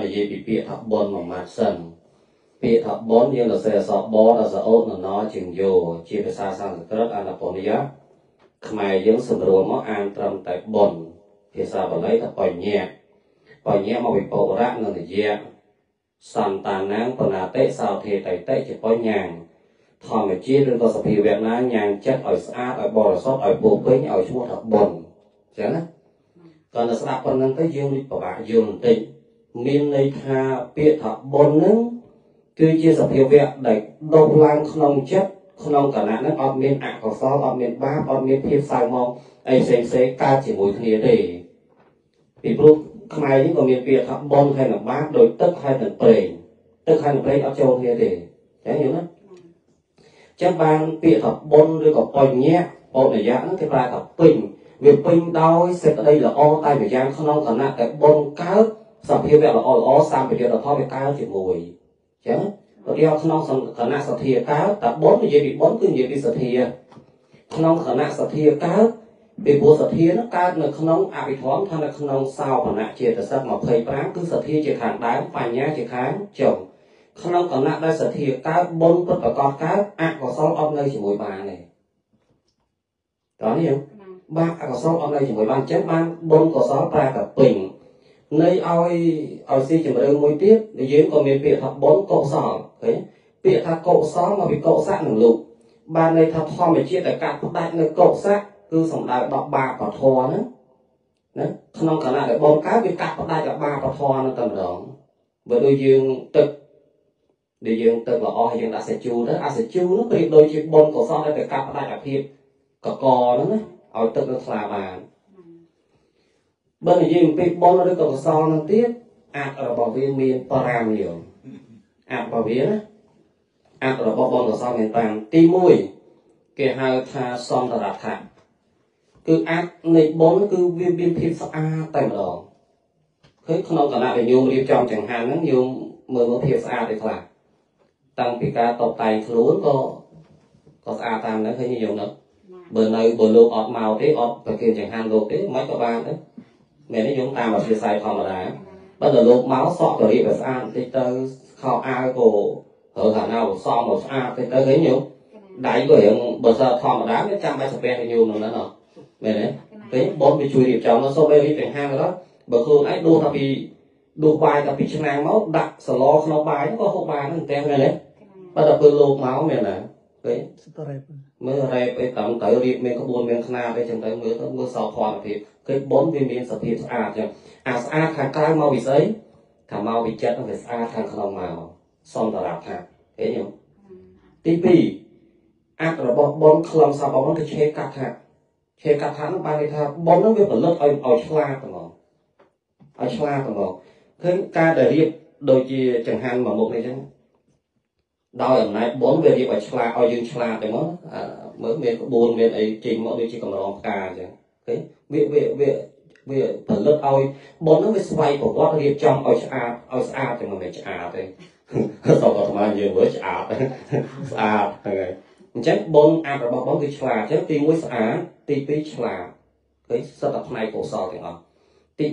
និយាយពីពាក្យថាបុណ្យមួយម៉ាត់សិនពាក្យថាបុណ្យយើងទៅសេអសបដល់សអូនណជាងយោជាភាសាសំស្ក្រឹតអានពនិយាខ្មែរយើងសម្រួលមកអានត្រឹមតែបុណ្យភាសាបាលីថាបញ្ញៈមកពីបរៈនិងនិយាសន្តានាងបណាតិសោធេតៃតិជាបញ្ញាធម្មជាតិឬក៏សភាវៈណាញ៉ាំងចិត្តឲ្យស្អាតឲ្យបរិសុទ្ធឲ្យពោពេញឲ្យឈ្មោះថាបុណ្យអញ្ចឹងណាគាត់ទៅស្ដាប់ប៉ុណ្្នឹងទៅយើងពិបាកយល់បន្តិចមានន័យថាពាក្យថាបុណ្យហ្នឹងគឺជាសភាវៈដែលដុសឡើងក្នុងចិត្តក្នុងគណៈហ្នឹងអត់មានអកុសលអត់មានបាបអត់មានភាពសៅហ្មងអីផ្សេងកើតជាមួយគ្នាទេពីព្រោះខ្មែរនេះក៏មានពាក្យថាបុណ្យហើយនឹងបាបដោយទឹកហើយនឹងប្រេងទឹកហើយនឹងប្រេងអត់ចូលគ្នាទេចឹងយល់ណាចឹងបានពាក្យថាបុណ្យឬក៏បញ្ញៈបរិយាហ្នឹងគេប្រើថាពេញវាពេញដោយសេចក្តីល្អតែម្យ៉ាងក្នុងគណៈតែបុណ្យកើតសភាវៈល្អសម្បត្តិរដ្ឋវាកើតជាមួយចឹងឧទាហរណ៍ក្នុងគណៈសទ្ធាកើតតែបុណ្យនិយាយពីបុណ្យគឺនិយាយពីសទ្ធាក្នុងគណៈសទ្ធាកើតពីព្រោះសទ្ធានោះកើតនៅក្នុងអភិធម្មថានៅក្នុងសោភណៈចេតសិក25គឺសទ្ធាជាខាងដើមបញ្ញាជាខាងចុងក្នុងគណៈដែលសទ្ធាកើតបុណ្យពិតប្រកបកើតអកុសលអត់នៅជាមួយបានទេតោះនេះបាបអកុសលអត់នៅជាមួយបានអញ្ចឹងបានបុណ្យកុសលប្រែតែពេញនៃឲ្យស៊ីជម្រៅមួយទៀតយើងក៏មានពាក្យថាបុណ្យកុសលឃើញពាក្យថាកុសលមកពីកុសៈនឹងលោកបានន័យថាធម្មជាតិដែលកាត់ផ្ដាច់នៅកុសៈគឺសំដៅដល់បាបធម៌ហ្នឹងណាក្នុងគណៈដែលបុណ្យកើតវាកាត់ផ្ដាច់ដល់បាបធម៌ហ្នឹងតែម្ដងបើដូចយើងទឹកដែលយើងទឹកល្អហើយយើងដាក់សាជូទៅអាសាជូនោះប្រៀបដូចជាបុណ្យកុសលដែលទៅកាត់ផ្ដាច់អាភាពកកហ្នឹងណាឲ្យទឹកនឹងថ្លាបានបើនិយាយអំពីបុណ្យឬក៏កុសលនឹងទៀតអាចរបស់វាមាន5យ៉ាងអាចរបស់វាណាអាចរបស់បុណ្យកុសលមាន5ទី1គេហៅថាសន្តរថៈគឺអាចនៃបុណ្យគឺវាមានភាពស្អាតតែម្ដងឃើញក្នុងគណៈដែលញោមរៀបចំចង្ហាន់ហ្នឹងញោមមើលភាពស្អាតឯខ្លះតាំងពីការតបតែងខ្លួនក៏ស្អាតតាមហ្នឹងឃើញញោមហ្នឹងបើលោកអត់មកទេអត់ប្រគិនចង្ហាន់លោកទេមិនក៏បានដែរមែនទេញោមតាមអធិស្ឋានធម្មតាបើដល់លោកមកសក់ក៏រៀបឲ្យស្អាតបន្តិចទៅខោអាវក៏រើខាងណាសំមកស្អាតទៅឃើញញោមដៃក៏រៀងបើសិនធម្មតាវាចាំបាច់ស្ពះទៅញោមហ្នឹងណាមែនទេពេលបុណ្យវាជួយរៀបចំសូមឲ្យរៀបចង្ហាន់ទៅបើខ្លួនឯងដួសថាពីដួសបាយតែពីឆ្នាំងមកដាក់សឡក្នុងបាយក៏ហូបបានហ្នឹងតែមែនទេបើដល់ពេលលោកមកមែនណាឃើញមើលរ៉េបអីតាមទៅរៀបមានក្បួនមានខ្នាតអីចឹងទៅមើលសោភ័ណភាពឃើញបុណ្យវាមានសភាពស្អាតចឹងអាស្អាតខាងក្រៅមកពីស្អីថាមកពីចិត្តវាស្អាតខាងក្នុងមកសន្តរថៈឃើញទេទី2អាចរបស់បុណ្យខ្លឹមសាររបស់បុណ្យគឺឆេកថានោះបានន័យថាបុណ្យនោះវាផលិតឲ្យឆ្លាតហ្មងឲ្យឆ្លាតហ្មងឃើញការដែលរៀបដូចជាចង្ហាន់មួយមុខនេះចឹងដោយអំណាចបុណ្យវារៀបឲ្យឆ្លាតឲ្យយើងឆ្លាតតែមកមើលមានក្បួនមានអីចេញមកដូចជាកម្រងផ្កាអញ្ចឹងឃើញវាផលិតឲ្យបុណ្យនោះវាស្វ័យប្រវត្តិរៀបចំឲ្យស្អាតតែមិនឆ្អាតទេសូមអាត្មាយើងមើលឆ្អាតស្អាតហ្នឹងហើយអញ្ចឹងបុណ្យអារបស់បុណ្យគឺឆ្លាតអញ្ចឹងទី1ស្អាតទី2ឆ្លាតឃើញសិតតែផ្នែកកុសលទាំងអស់ទី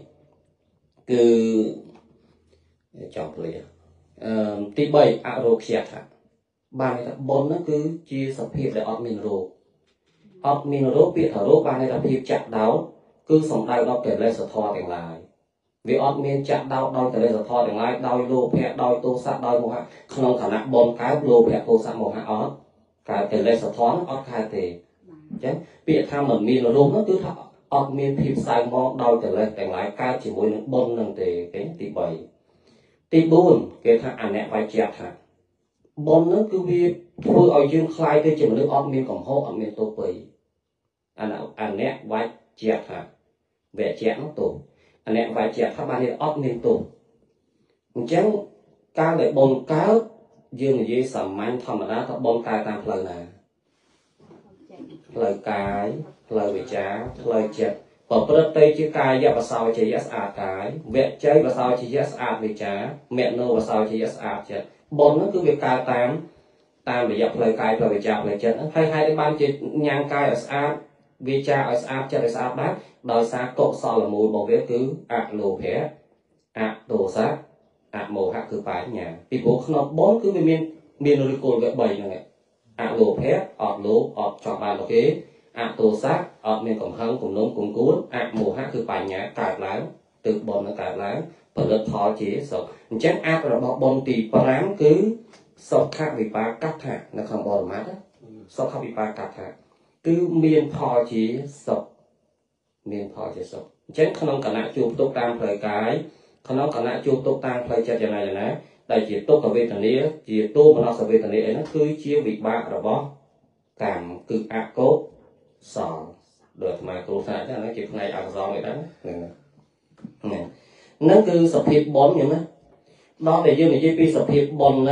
3គឺចំភ្លាទី3អរោគ្យថាបានន័យថាបុណ្យហ្នឹងគឺជាសភាពដែលអត់មានរោគពាក្យថារោគបានន័យថាភាពចាក់ដោតគឺសំដៅដល់កិលេសធម៌ទាំងឡាយវាអត់មានចាក់ដោតដោយកិលេសធម៌ទាំងឡាយដោយលោភៈដោយទោសៈដោយមោហៈក្នុងឋានៈបុណ្យកើតលោភៈទោសៈមោហៈអត់កើតកិលេសធម៌អត់កើតទេអញ្ចឹងពាក្យថាមិនមានរោគនោះគឺថាអត់មានភាពសៅមកដោយកិលេសទាំងឡាយកើតជាមួយនឹងបុណ្យនឹងទេគេទី3ទី4គេថាអនវជ្ជៈថាបុណ្យនោះគឺវាធ្វើឲ្យយើងคลายទៅជាមនុស្សអត់មានកំហុសអត់មានទោសពៃអនវជ្ជៈថាវជ្ជៈនោះទោសអនវជ្ជៈថាបានអត់មានទោសអញ្ចឹងការដែលបុណ្យកើតយើងនិយាយសាមញ្ញធម្មតាថាបុណ្យកើតតាមផ្លូវណាផ្លូវកាយផ្លូវវិជ្ជាផ្លូវចិត្តប្រព្រឹត្តទៅជាកាយបសោជយស្អាតកាយវជ័យបសោជយស្អាតវិជ្ជាមនោបសោជយស្អាតចិត្តបុណ្យនោះគឺវាកើតតាមរយៈផ្លូវកាយផ្លូវវិជ្ជាផ្លូវចិត្តហើយហើយបានជាញ៉ាំងកាយឲ្យស្អាតវាចាឲ្យស្អាតចិត្តឲ្យស្អាតបានដោយសារកុសលមូលរបស់វាគឺអលោភៈ tổ sát mô hạ cứ phải nhà vì bố nó bốn cứ miền rồi cô gợi bầy này lô phép lô chọn bàn ok tổ sát miền cổng hăng cùng nông cùng cuốn mô hạ cứ phải nhà cài láng từ bồn nó cài láng và lớp thọ chỉ sợ chắc là bọn tì pram cứ sau khác bị ba cắt thả là không bồn mát á sau khác bị ba cắt thả cứ miền thọ chỉ sợ miền thọ chỉ sợ chắc không cần lại chụp tốt tam thời cái không cần lại chụp tốt tam thời chặt này là nè đại chỉ tốt ở bên thằng này chỉ tốt mà nó sẽ bên thằng này nó cứ chia bị ba rồi bó cảm cứ cốt sọ được mà cô phải cho nó chỉ này do vậy đó nó cứ sập hiệp bón như thế đó để dương này chỉ pi sập hiệp bón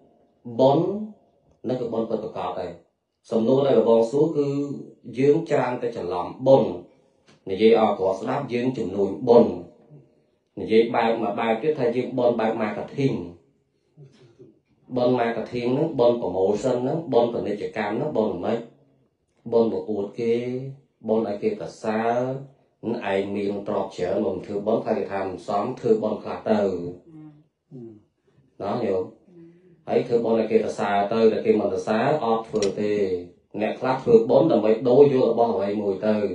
nó cứ bón bật cọt này sầm nô đây là bón số cứ dương trang tới chẳng làm bón này dây có slab dương chùm nồi bón này dây bài mà bài cái thay dương bón bài mà cả thiên bón mà cả thiên nó bón của màu xanh nó bón của này chỉ cam nó bón mấy bón một uột kia bón ai kia cả xa ai miền trọt chở mình thưa bón thay tham xóm thưa bón khạc từ đó hiểu ấy thưa bón này kia là xa từ là kia mình là xa thừa thì nè khạc thừa bón là mấy đôi vô là bón vậy mùi từ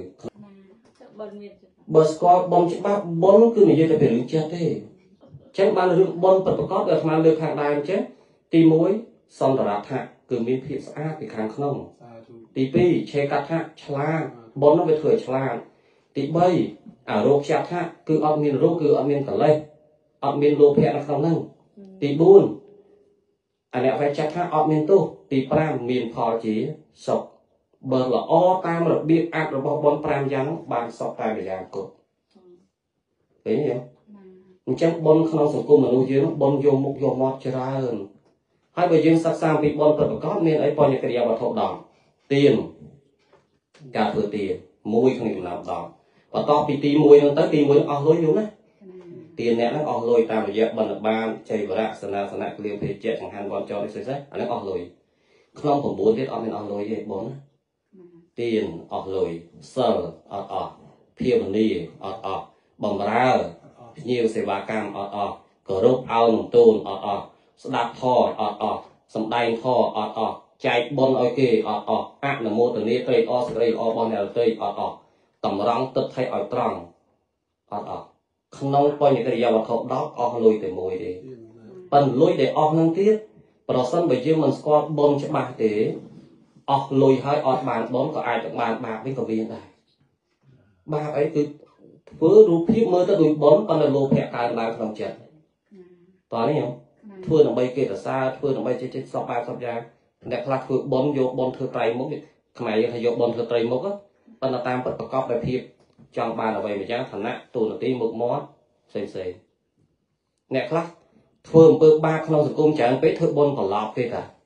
bớt có bón chỉ ba bón cứ như vậy phải chết thế chắc ban được bón bật có được mà được hàng đài chứ ti muối xong rồi đặt hạ cứ miếng thịt xa thì hàng không ti pi che cắt hạ chla bón nó phải thừa chla ti bay rô chặt hạ cứ ăn miên rô cứ ăn miên cả lên ăn miên lô phe là không nâng ti buôn này phải chặt hạ ăn miên tu ti pram miên phò chỉ sọc bờ là tam là biết ăn rồi bón pram trắng bàn sọc tai để giang cột thấy không chắc bón không sọc cung mà nuôi dưới bón vô mục vô mót cho ra hơn hai bây giờ sắc sang bị bón tật có nên ấy bao nhiêu cái điều thổ đòn tiền cả thừa tiền môi không được làm đòn và to bị ti môi nó tới ti môi nó lối luôn á tiền nè nó lôi tam bây giờ bận ban chơi vào sana liên hệ chết chẳng hạn bón cho nó sẽ nó lôi không còn bốn tiết nên lôi gì bốn tiền lôi sờ phiêu ni bằng ra nhiều sẽ ba cam cờ rốt ao nồng tôn đạp thò sầm đai thò chạy bon ok là mô từ này tây sợi bon này tây tầm răng tật thay trăng không nông coi những cái gì mà thọ đó lôi từ môi đi phần lôi để năng tiết và sân bây giờ mình có bon cho ba thế lôi hai bàn bón có ai được bàn bạc với cầu viên này ba ấy cứ với rú phím mới ta đuổi bón con là lô hẹ cài bàn lòng trận toàn đấy không thưa là bay kia là xa thưa là bay trên sọc ba sọc ra đẹp là thưa bón vô bón thưa trai mốc mày hay vô bón thưa trai mốc á con là tam bất cọp về phim trong bàn là vậy mà chắc thằng nát tù là tí mực mót xem nè khác thưa bơ ba không sự cung chẳng biết thưa bón còn lọp kia cả